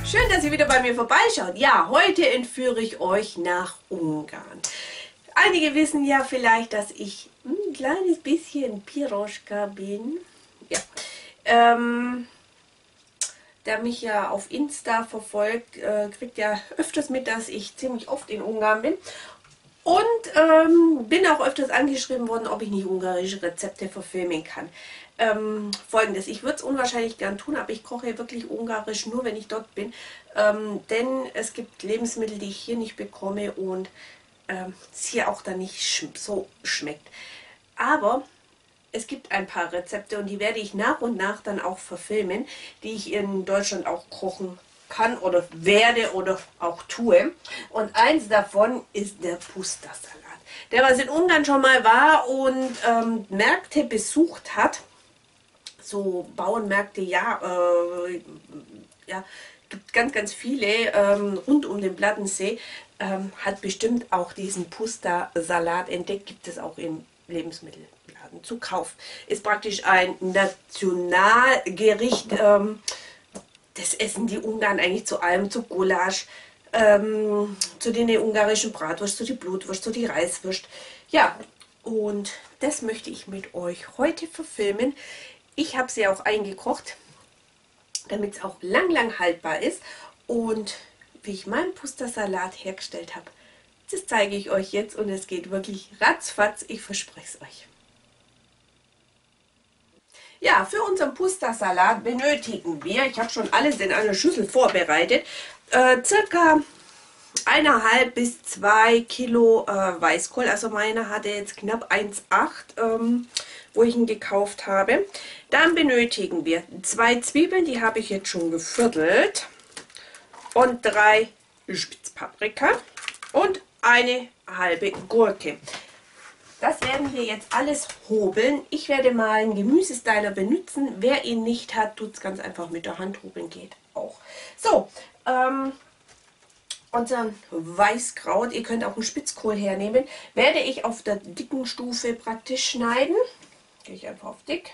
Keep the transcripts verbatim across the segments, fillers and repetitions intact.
Schön, dass ihr wieder bei mir vorbeischaut. Ja, heute entführe ich euch nach Ungarn. Einige wissen ja vielleicht, dass ich ein kleines bisschen Piroschka bin. Ja, ähm, der mich ja auf Insta verfolgt, äh, kriegt ja öfters mit, dass ich ziemlich oft in Ungarn bin. Und ähm, bin auch öfters angeschrieben worden, ob ich nicht ungarische Rezepte verfilmen kann. Ähm, Folgendes, ich würde es unwahrscheinlich gern tun, aber ich koche wirklich ungarisch nur, wenn ich dort bin. Ähm, denn es gibt Lebensmittel, die ich hier nicht bekomme und ähm, es hier auch dann nicht sch so schmeckt. Aber es gibt ein paar Rezepte und die werde ich nach und nach dann auch verfilmen, die ich in Deutschland auch kochen kann oder werde oder auch tue. Und eins davon ist der Puszta-Salat. Der, was in Ungarn schon mal war und ähm, Märkte besucht hat, so Bauernmärkte, ja, äh, ja, gibt ganz, ganz viele ähm, rund um den Plattensee, ähm, hat bestimmt auch diesen Puszta-Salat entdeckt, gibt es auch im Lebensmittelladen zu kaufen. Ist praktisch ein Nationalgericht, ähm, das essen die Ungarn eigentlich zu allem, zu Gulasch, ähm, zu den ungarischen Bratwurst, zu die Blutwurst, zu die Reiswurst. Ja, und das möchte ich mit euch heute verfilmen. Ich habe sie auch eingekocht, damit es auch lang, lang haltbar ist. Und wie ich meinen Puszta-Salat hergestellt habe, das zeige ich euch jetzt und es geht wirklich ratzfatz, ich verspreche es euch. Ja, für unseren Puszta-Salat benötigen wir, ich habe schon alles in einer Schüssel vorbereitet, äh, circa eineinhalb bis zwei Kilo äh, Weißkohl. Also meiner hatte jetzt knapp eins Komma acht, ähm, wo ich ihn gekauft habe. Dann benötigen wir zwei Zwiebeln, die habe ich jetzt schon geviertelt, und drei Spitzpaprika und eine halbe Gurke. Das werden wir jetzt alles hobeln. Ich werde mal einen Gemüsestyler benutzen. Wer ihn nicht hat, tut es ganz einfach mit der Hand hobeln, geht auch. So, ähm, unser Weißkraut, ihr könnt auch einen Spitzkohl hernehmen, werde ich auf der dicken Stufe praktisch schneiden. Gehe ich einfach auf dick.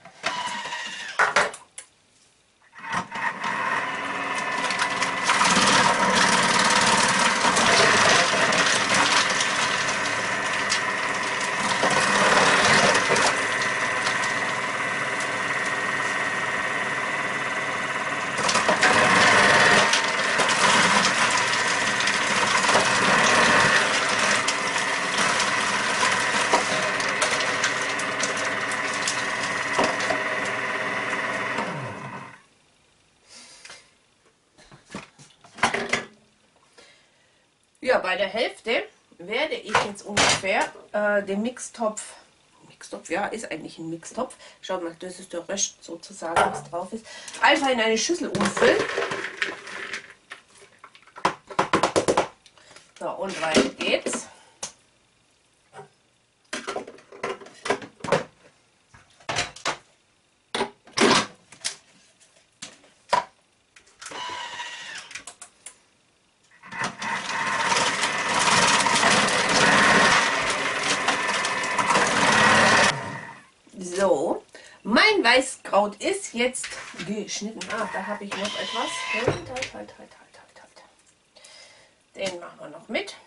Ja, bei der Hälfte werde ich jetzt ungefähr äh, den Mixtopf, Mixtopf, ja, ist eigentlich ein Mixtopf. Schaut mal, das ist der Rest sozusagen, was drauf ist. Einfach in eine Schüssel umfüllen. So, und weiter geht's. So, mein Weißkraut ist jetzt geschnitten. Ah, da habe ich noch etwas. Halt, halt, halt, halt, halt, halt, halt. Den machen wir noch mit.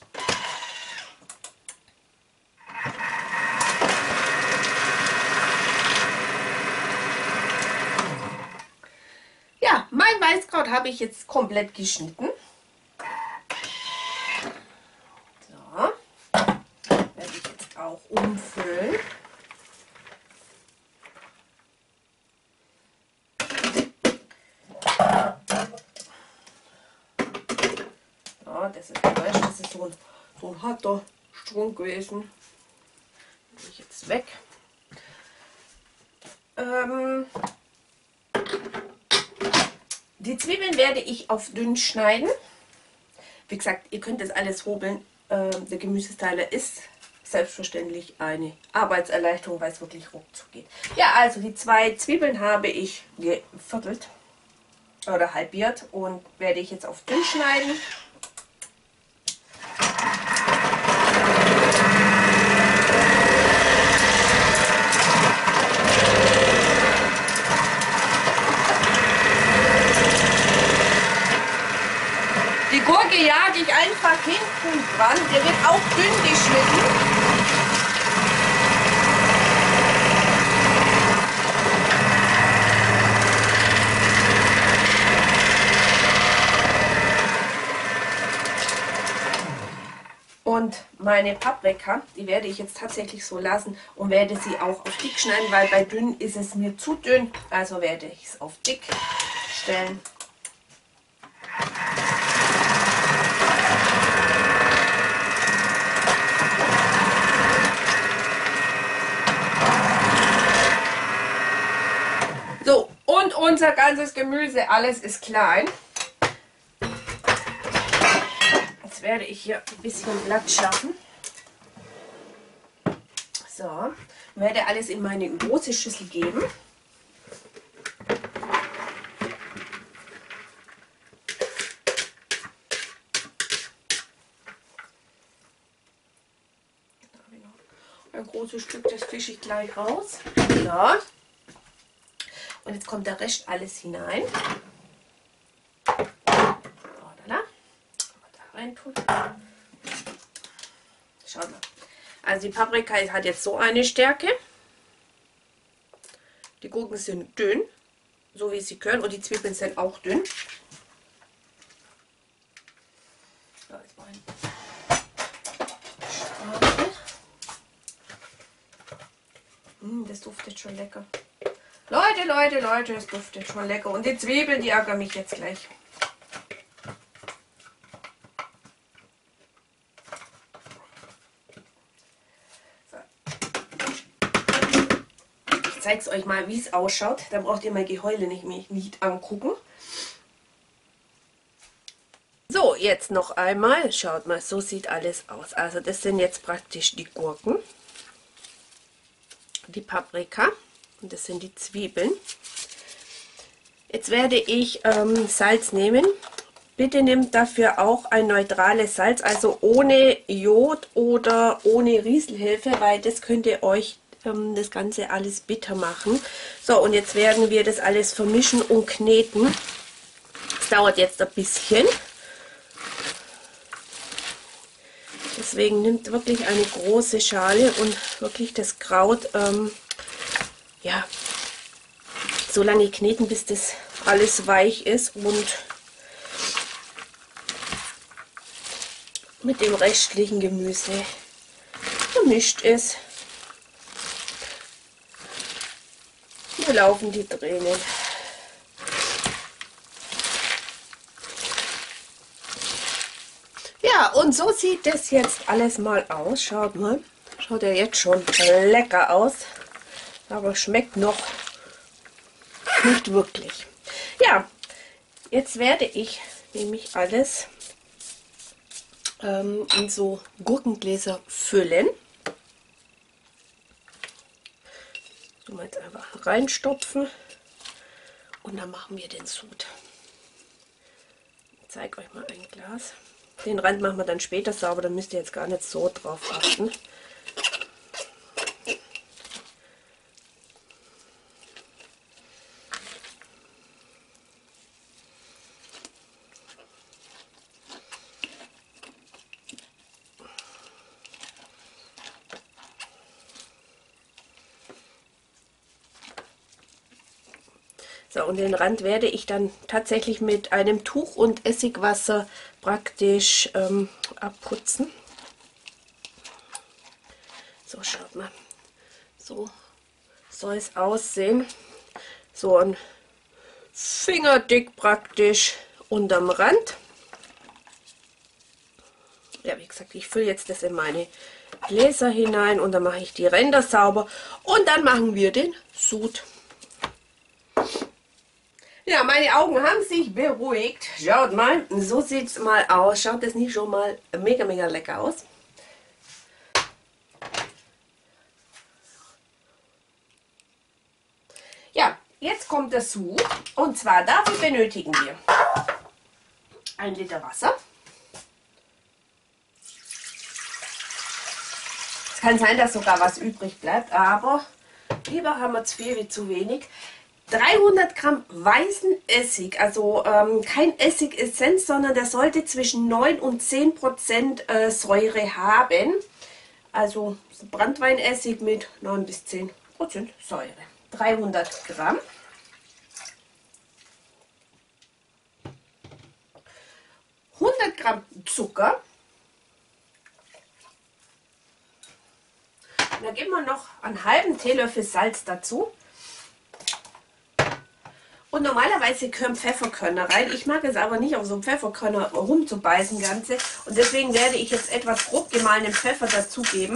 Ja, mein Weißkraut habe ich jetzt komplett geschnitten. So, werde ich jetzt auch umfüllen. Das ist der Rest, das ist so ein, so ein harter Strunk gewesen. Nehme ich jetzt weg. Ähm, die Zwiebeln werde ich auf dünn schneiden. Wie gesagt, ihr könnt das alles hobeln. Ähm, der Gemüsestyler ist selbstverständlich eine Arbeitserleichterung, weil es wirklich ruckzuck geht. Ja, also die zwei Zwiebeln habe ich geviertelt oder halbiert und werde ich jetzt auf dünn schneiden. Gurke jage ich einfach hinten dran. Der wird auch dünn geschnitten. Und meine Paprika, die werde ich jetzt tatsächlich so lassen und werde sie auch auf dick schneiden, weil bei dünn ist es mir zu dünn. Also werde ich es auf dick stellen. So, und unser ganzes Gemüse, alles ist klein. Jetzt werde ich hier ein bisschen Platz schaffen. So, werde alles in meine große Schüssel geben. Ein großes Stück, das fische ich gleich raus. So. Und jetzt kommt der Rest alles hinein. Da rein tun. Schaut mal. Also die Paprika hat jetzt so eine Stärke. Die Gurken sind dünn, so wie sie können. Und die Zwiebeln sind auch dünn. So, jetzt mal ein mm, das duftet schon lecker. Leute, Leute, Leute, es duftet schon lecker. Und die Zwiebeln, die ärgern mich jetzt gleich. So. Ich zeige es euch mal, wie es ausschaut. Da braucht ihr mein Geheule nicht, mich nicht angucken. So, jetzt noch einmal. Schaut mal, so sieht alles aus. Also das sind jetzt praktisch die Gurken, die Paprika. Und das sind die Zwiebeln. Jetzt werde ich ähm, Salz nehmen. Bitte nehmt dafür auch ein neutrales Salz, also ohne Jod oder ohne Rieselhilfe, weil das könnte euch ähm, das Ganze alles bitter machen. So, und jetzt werden wir das alles vermischen und kneten. Das dauert jetzt ein bisschen. Deswegen nimmt wirklich eine große Schale und wirklich das Kraut ähm, ja, so lange kneten, bis das alles weich ist und mit dem restlichen Gemüse vermischt ist. Hier laufen die Tränen. Ja, und so sieht das jetzt alles mal aus. Schaut mal, schaut ja jetzt schon lecker aus. Aber schmeckt noch nicht wirklich. Ja, jetzt werde ich nämlich alles ähm, in so Gurkengläser füllen. So, mal jetzt einfach reinstopfen und dann machen wir den Sud. Ich zeige euch mal ein Glas. Den Rand machen wir dann später sauber, da müsst ihr jetzt gar nicht so drauf achten. So, und den Rand werde ich dann tatsächlich mit einem Tuch und Essigwasser praktisch ähm, abputzen. So, schaut mal. So soll es aussehen. So ein Fingerdick praktisch unterm Rand. Ja, wie gesagt, ich fülle jetzt das in meine Gläser hinein und dann mache ich die Ränder sauber und dann machen wir den Sud. Ja, meine Augen haben sich beruhigt. Schaut mal, so sieht es mal aus. Schaut das nicht schon mal mega, mega lecker aus? Ja, jetzt kommt der Sud. Und zwar dafür benötigen wir ein Liter Wasser. Es kann sein, dass sogar was übrig bleibt, aber lieber haben wir zu viel wie zu wenig. dreihundert Gramm weißen Essig, also ähm, kein Essigessenz, sondern der sollte zwischen neun und zehn Prozent äh, Säure haben. Also Branntweinessig mit neun bis zehn Prozent Säure. dreihundert Gramm. hundert Gramm Zucker. Und da geben wir noch einen halben Teelöffel Salz dazu. Und normalerweise gehören Pfefferkörner rein. Ich mag es aber nicht, auf so einem Pfefferkörner rumzubeißen Ganze. Und deswegen werde ich jetzt etwas grob gemahlenen Pfeffer dazugeben.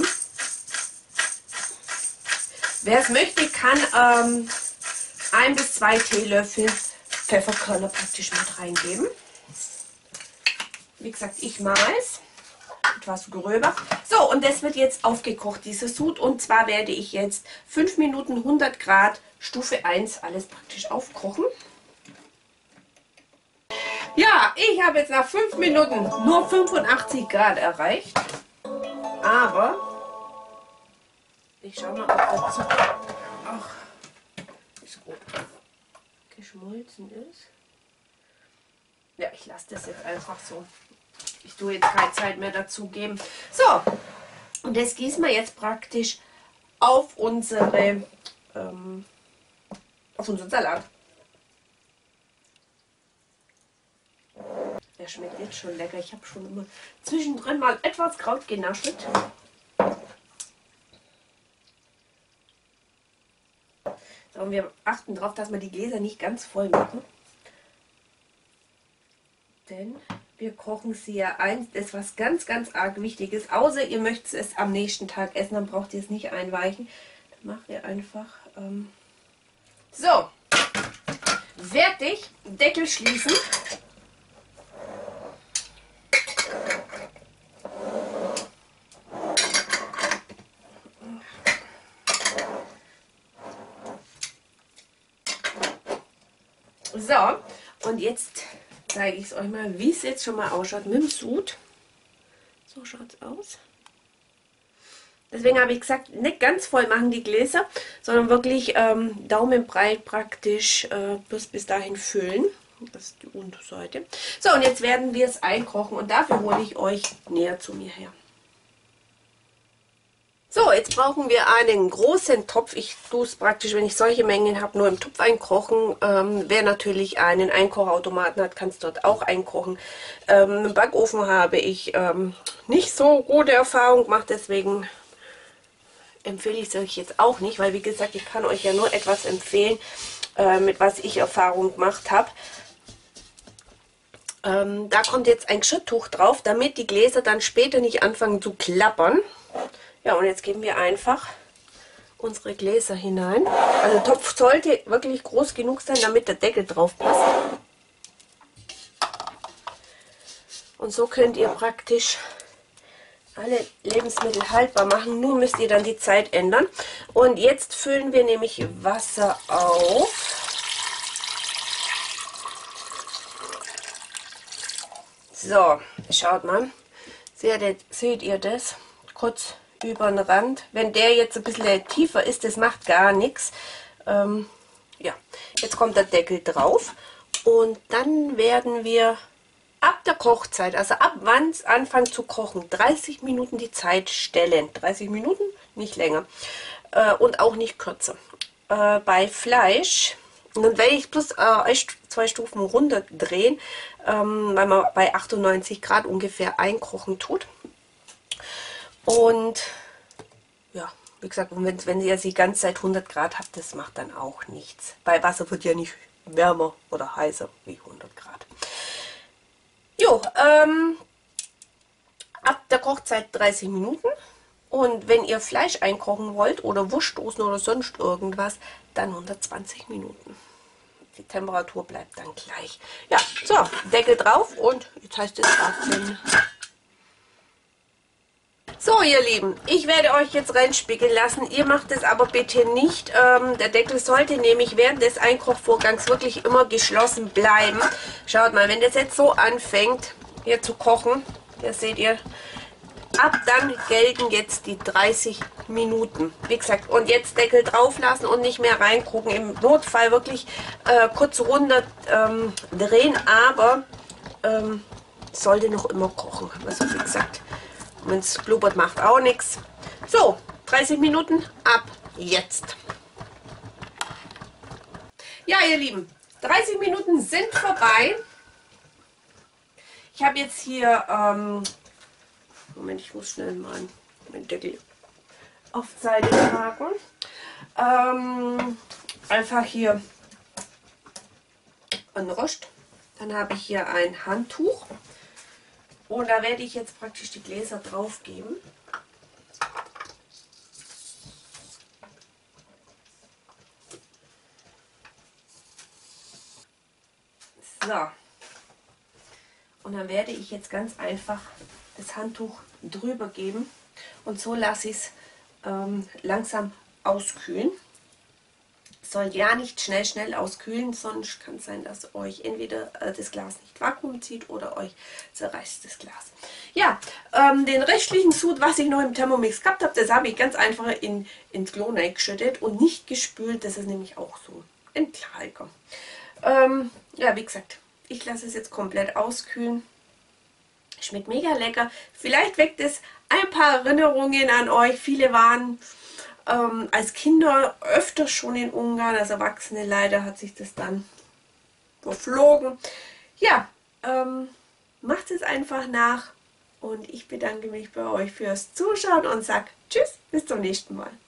Wer es möchte, kann ähm, ein bis zwei Teelöffel Pfefferkörner praktisch mit reingeben. Wie gesagt, ich mag es etwas gröber. So, und das wird jetzt aufgekocht, dieser Sud. Und zwar werde ich jetzt fünf Minuten hundert Grad Stufe eins alles praktisch aufkochen. Ja, ich habe jetzt nach fünf Minuten nur fünfundachtzig Grad erreicht. Aber ich schaue mal, ob der Zucker ach, ist gut geschmolzen ist. Ja, ich lasse das jetzt einfach so. Ich tue jetzt keine Zeit mehr dazu geben. So, und das gießen wir jetzt praktisch auf unsere ähm, auf unseren Salat. Der schmeckt jetzt schon lecker. Ich habe schon immer zwischendrin mal etwas Kraut genaschelt. So, und wir achten darauf, dass wir die Gläser nicht ganz voll machen. Denn wir kochen sie ja ein. Das ist was ganz, ganz arg Wichtiges. Außer ihr möchtet es am nächsten Tag essen, dann braucht ihr es nicht einweichen. Dann macht ihr einfach... Ähm so, fertig. Deckel schließen. So, und jetzt zeige ich es euch mal, wie es jetzt schon mal ausschaut mit dem Sud. So schaut es aus. Deswegen habe ich gesagt, nicht ganz voll machen die Gläser, sondern wirklich ähm, daumenbreit praktisch äh, bis, bis dahin füllen. Das ist die Unterseite. So, und jetzt werden wir es einkochen und dafür hole ich euch näher zu mir her. So, jetzt brauchen wir einen großen Topf. Ich tue es praktisch, wenn ich solche Mengen habe, nur im Topf einkochen. Ähm, wer natürlich einen Einkochautomaten hat, kann es dort auch einkochen. Ähm, Im Backofen habe ich ähm, nicht so gute Erfahrung gemacht, deswegen empfehle ich es euch jetzt auch nicht, weil wie gesagt, ich kann euch ja nur etwas empfehlen, äh, mit was ich Erfahrung gemacht habe. Ähm, da kommt jetzt ein Geschirrtuch drauf, damit die Gläser dann später nicht anfangen zu klappern. Ja, und jetzt geben wir einfach unsere Gläser hinein. Also der Topf sollte wirklich groß genug sein, damit der Deckel drauf passt. Und so könnt ihr praktisch alle Lebensmittel haltbar machen. Nur müsst ihr dann die Zeit ändern. Und jetzt füllen wir nämlich Wasser auf. So, schaut mal. Seht ihr das? Kurz über den Rand. Wenn der jetzt ein bisschen tiefer ist, das macht gar nichts. Ähm, ja, jetzt kommt der Deckel drauf. Und dann werden wir ab der Kochzeit, also ab wann es anfängt zu kochen, dreißig Minuten die Zeit stellen. dreißig Minuten, nicht länger. Äh, und auch nicht kürzer. Äh, bei Fleisch, und dann werde ich plus äh, zwei Stufen runter drehen, ähm, weil man bei achtundneunzig Grad ungefähr einkochen tut. Und ja, wie gesagt, wenn, wenn ihr die ganze Zeit hundert Grad habt, das macht dann auch nichts. Bei Wasser wird ja nicht wärmer oder heißer wie hundert Grad. Jo, ähm, ab der Kochzeit dreißig Minuten. Und wenn ihr Fleisch einkochen wollt oder Wurstdosen oder sonst irgendwas, dann hundertzwanzig Minuten. Die Temperatur bleibt dann gleich. Ja, so, Deckel drauf und jetzt heißt es warten. So, ihr Lieben, ich werde euch jetzt reinspiegeln lassen. Ihr macht es aber bitte nicht. Ähm, der Deckel sollte nämlich während des Einkochvorgangs wirklich immer geschlossen bleiben. Schaut mal, wenn das jetzt so anfängt, hier zu kochen, das seht ihr, ab dann gelten jetzt die dreißig Minuten. Wie gesagt, und jetzt Deckel drauf lassen und nicht mehr reingucken. Im Notfall wirklich äh, kurz runter ähm, drehen, aber ähm, sollte noch immer kochen. Also wie gesagt, wenn es blubbert, macht auch nichts. So, dreißig Minuten ab jetzt. Ja, ihr Lieben, dreißig Minuten sind vorbei. Ich habe jetzt hier, ähm, Moment, ich muss schnell mal meinen Deckel auf Seite tragen. Ähm, einfach hier ein Rost. Dann habe ich hier ein Handtuch. Und da werde ich jetzt praktisch die Gläser drauf geben. So. Und dann werde ich jetzt ganz einfach das Handtuch drüber geben. Und so lasse ich es ähm, langsam auskühlen. Soll ja nicht schnell, schnell auskühlen, sonst kann es sein, dass euch entweder äh, das Glas nicht Vakuum zieht oder euch zerreißt das Glas. Ja, ähm, den restlichen Sud, was ich noch im Thermomix gehabt habe, das habe ich ganz einfach in, ins Klo geschüttet und nicht gespült. Das ist nämlich auch so ein Klarer. Ähm, ja, wie gesagt, ich lasse es jetzt komplett auskühlen. Schmeckt mega lecker. Vielleicht weckt es ein paar Erinnerungen an euch. Viele waren ähm, als Kinder öfter schon in Ungarn. Als Erwachsene leider hat sich das dann verflogen. Ja, ähm, macht es einfach nach. Und ich bedanke mich bei euch fürs Zuschauen und sage Tschüss, bis zum nächsten Mal.